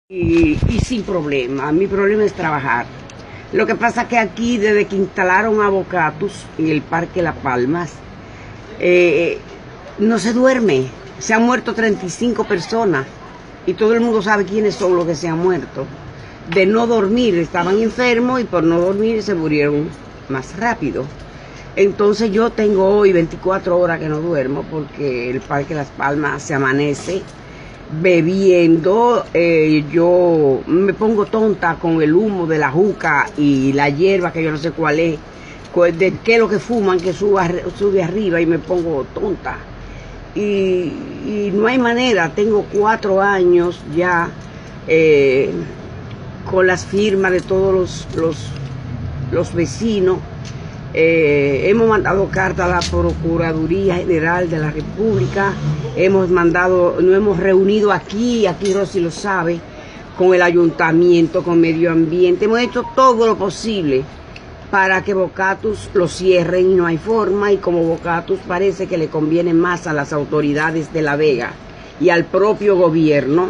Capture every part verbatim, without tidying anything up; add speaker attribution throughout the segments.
Speaker 1: Y, y sin problema, mi problema es trabajar. Lo que pasa es que aquí, desde que instalaron Avocatus en el Parque Las Palmas, eh, no se duerme. Se han muerto treinta y cinco personas y todo el mundo sabe quiénes son los que se han muerto. De no dormir, estaban enfermos y por no dormir se murieron más rápido. Entonces yo tengo hoy veinticuatro horas que no duermo porque el Parque Las Palmas se amanece bebiendo. Eh, yo me pongo tonta con el humo de la juca y la hierba que yo no sé cuál es, de qué es lo que fuman, que suba, sube arriba y me pongo tonta. Y, y no hay manera, tengo cuatro años ya eh, con las firmas de todos los, los, los vecinos. Eh, hemos mandado carta a la Procuraduría General de la República, hemos mandado, nos hemos reunido aquí, aquí Rosy lo sabe, con el ayuntamiento, con medio ambiente, hemos hecho todo lo posible para que Avocatus lo cierren y no hay forma, y como Avocatus parece que le conviene más a las autoridades de La Vega y al propio gobierno,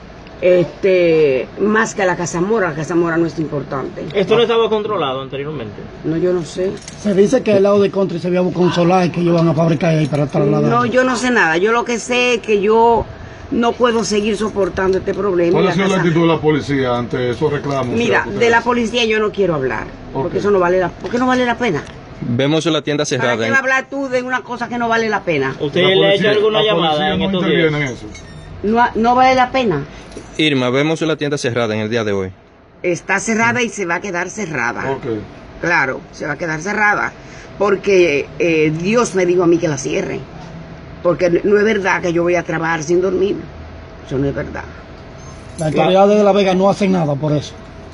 Speaker 1: este, más que a la Casa Mora. La Casa Mora no es importante.
Speaker 2: ¿Esto no estaba controlado anteriormente?
Speaker 1: No, yo no sé.
Speaker 3: Se dice que al lado de Country se había buscado un solar que iban a fabricar ahí para trasladar.
Speaker 1: No, yo no sé nada. Yo lo que sé es que yo no puedo seguir soportando este problema.
Speaker 4: ¿Cuál ha sido
Speaker 1: casa...
Speaker 4: la actitud de la policía ante esos reclamos?
Speaker 1: Mira, de la policía yo no quiero hablar, okay, porque eso no vale la, porque no vale la pena.
Speaker 5: Vemos la tienda cerrada.
Speaker 1: ¿Para qué va a hablar tú de una cosa que no vale la pena?
Speaker 2: ¿Usted le ha hecho alguna llamada en
Speaker 4: no
Speaker 2: estos días?
Speaker 4: En eso.
Speaker 1: No, no vale la pena.
Speaker 5: Irma, vemos la tienda cerrada en el día de hoy.
Speaker 1: Está cerrada y se va a quedar cerrada.
Speaker 4: Okay.
Speaker 1: Claro, se va a quedar cerrada. Porque eh, Dios me dijo a mí que la cierre. Porque no es verdad que yo voy a trabajar sin dormir. Eso no es verdad.
Speaker 3: Las autoridades de La Vega no hacen nada por eso.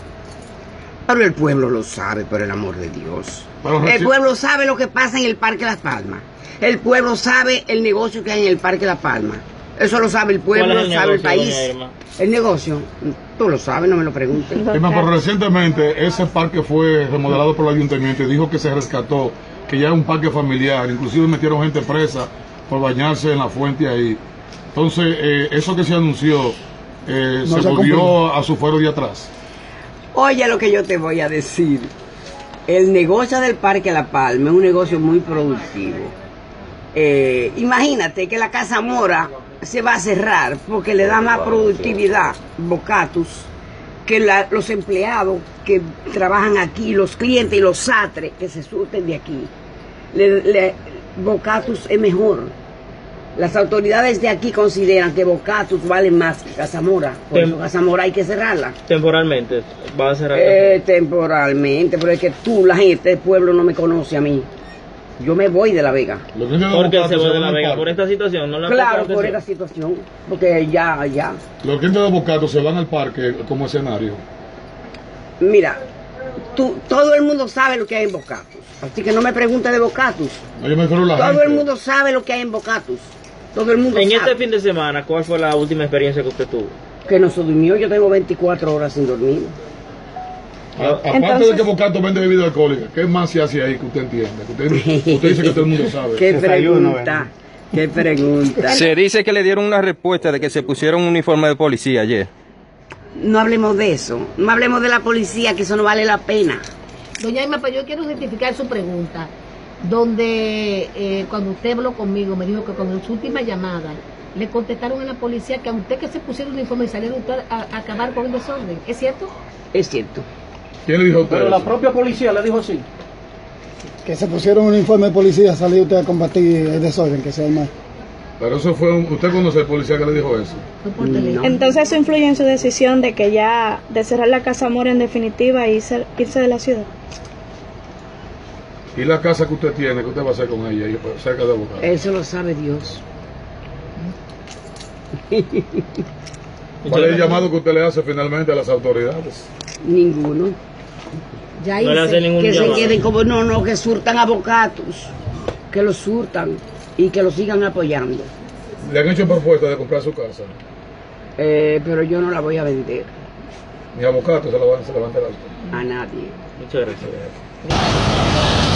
Speaker 1: Pero el pueblo lo sabe, por el amor de Dios.
Speaker 4: Pero
Speaker 1: el pueblo sabe lo que pasa en el Parque Las Palmas. El pueblo sabe el negocio que hay en el Parque Las Palmas. Eso lo sabe el pueblo, lo sabe el país. El negocio, tú lo sabes, no me lo preguntes.
Speaker 4: Irma, pero recientemente ese parque fue remodelado por el ayuntamiento y dijo que se rescató, que ya es un parque familiar, inclusive metieron gente presa por bañarse en la fuente ahí. Entonces, eh, eso que se anunció, eh, no se, se volvió a su fuero de atrás.
Speaker 1: Oye lo que yo te voy a decir. El negocio del Parque La Palma es un negocio muy productivo. Eh, imagínate que la Casa Mora se va a cerrar porque le da más productividad Avocatus que la, los empleados que trabajan aquí, los clientes y los satres que se surten de aquí. Le, le, Avocatus es mejor. Las autoridades de aquí consideran que Avocatus vale más que Casa Mora. Por Tem eso Casa Mora hay que cerrarla.
Speaker 2: Temporalmente va a cerrar.
Speaker 1: Eh, temporalmente, pero es que tú, la gente del pueblo, no me conoce a mí. Yo me voy de La Vega.
Speaker 2: ¿Por qué se va de La Vega? ¿Por esta situación? ¿No la
Speaker 1: claro, por esta situación. Porque ya, ya.
Speaker 4: Los clientes de Avocatus se van al parque como escenario.
Speaker 1: Mira, tú, todo el mundo sabe lo que hay en Avocatus. Así que no me preguntes de Avocatus.
Speaker 4: No, yo me refiero a la
Speaker 1: todo
Speaker 4: gente.
Speaker 1: el mundo sabe lo que hay en Avocatus. Todo el mundo
Speaker 2: en
Speaker 1: sabe.
Speaker 2: este fin de semana, ¿cuál fue la última experiencia que usted tuvo?
Speaker 1: Que no se durmió. Yo tengo veinticuatro horas sin dormir.
Speaker 4: A, aparte Entonces, de que Avocatus vende bebida alcohólica, ¿qué más se hace ahí que usted entiende? Que usted, usted dice que todo el mundo sabe.
Speaker 1: ¿Qué pregunta? ¿Qué pregunta?
Speaker 5: Se dice que le dieron una respuesta de que se pusieron un uniforme de policía ayer.
Speaker 1: No hablemos de eso. No hablemos de la policía, que eso no vale la pena.
Speaker 6: Doña Irma, pero yo quiero identificar su pregunta. Donde eh, cuando usted habló conmigo, me dijo que con su última llamada le contestaron a la policía que a usted que se pusiera un uniforme y saliera usted a, a acabar con el desorden. ¿Es cierto?
Speaker 1: Es cierto.
Speaker 4: ¿Quién le dijo a usted
Speaker 2: Pero
Speaker 4: eso?
Speaker 2: la propia policía le dijo así.
Speaker 3: Que se pusieron un uniforme de policía, salió usted a combatir el desorden que se arma.
Speaker 4: Pero eso fue, un, ¿usted conoce al policía que le dijo eso?
Speaker 1: No.
Speaker 7: Entonces eso influye en su decisión de que ya, de cerrar la Casa Mora en definitiva y irse, irse de la ciudad.
Speaker 4: ¿Y la casa que usted tiene, qué usted va a hacer con ella, cerca de Avocatus?
Speaker 1: Eso lo sabe Dios.
Speaker 4: ¿Cuál es el llamado que usted le hace finalmente a las autoridades?
Speaker 1: Ninguno.
Speaker 6: Ya
Speaker 2: no le hace ningún
Speaker 1: que
Speaker 2: llamado.
Speaker 1: se queden como, no, no, que surtan Avocatus, que lo surtan y que lo sigan apoyando.
Speaker 4: ¿Le han hecho propuesta de comprar su casa?
Speaker 1: Eh, pero yo no la voy a vender.
Speaker 4: Ni Avocatus se la van, se la van a dar.
Speaker 1: A nadie.
Speaker 2: Muchas gracias.